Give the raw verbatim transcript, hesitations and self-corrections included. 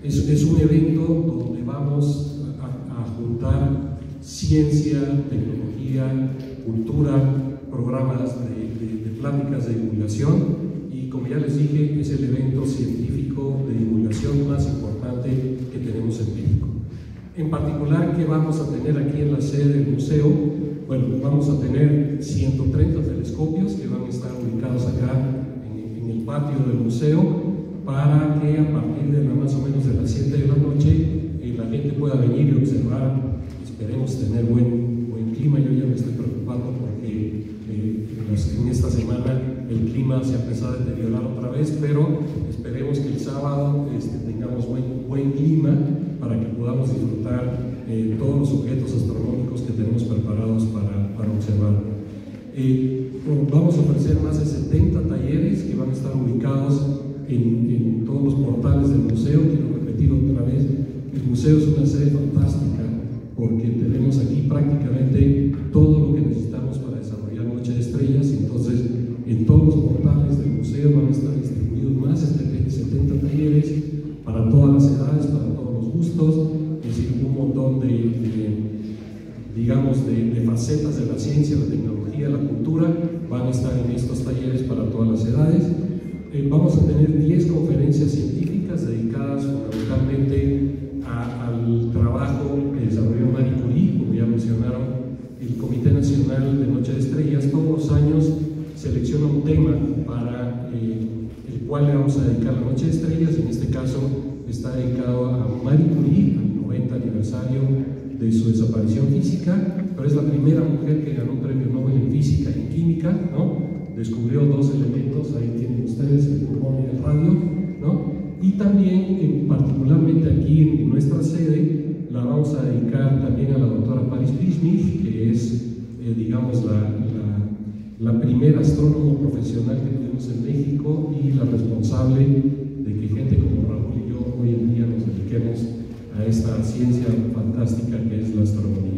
Es, es un evento donde vamos a, a juntar ciencia, tecnología, cultura, programas de, de, de pláticas de divulgación, y como ya les dije, es el evento científico de divulgación más importante que tenemos en México. En particular, ¿qué vamos a tener aquí en la sede del museo? Bueno, vamos a tener ciento treinta telescopios que van a estar ubicados acá en, en el patio del museo, para que a partir de la, más o menos de las siete de la noche eh, la gente pueda venir y observar. Esperemos tener buen, buen clima. Yo ya me estoy preocupando porque eh, en esta semana el clima se ha empezado a deteriorar otra vez, pero esperemos que el sábado este, tengamos buen, buen clima para que podamos disfrutar eh, todos los objetos astronómicos que tenemos preparados para, para observar. Eh, vamos a ofrecer más de setenta talleres que van a estar ubicados en, en todos los portales del museo. Quiero repetir otra vez, el museo es una sede fantástica porque tenemos aquí prácticamente todo lo que necesitamos para desarrollar Noche de Estrellas. Entonces, en todos los portales del museo van a estar distribuidos más de setenta talleres para todas las edades, para todos los gustos, es decir, un montón de, de digamos, de, de facetas de la ciencia, la tecnología, la cultura, van a estar en estos talleres para todas las edades. Eh, vamos a tener diez conferencias científicas dedicadas fundamentalmente a, al trabajo que desarrolló Marie Curie. Como ya mencionaron, el Comité Nacional de Noche de Estrellas todos los años selecciona un tema para eh, el cual le vamos a dedicar la Noche de Estrellas. En este caso está dedicado a Marie Curie, al noventa aniversario de su desaparición física, pero es la primera mujer que ganó un premio Nobel en física y en química, ¿no? Descubrió dos elementos, ahí tienen ustedes, el pulmón y el radio, ¿no? Y también, en, particularmente aquí en nuestra sede, la vamos a dedicar también a la doctora Paris Prismich, que es, eh, digamos, la, la, la primera astrónomo profesional que tuvimos en México y la responsable de que gente como Raúl y yo hoy en día nos dediquemos a esta ciencia fantástica que es la astronomía.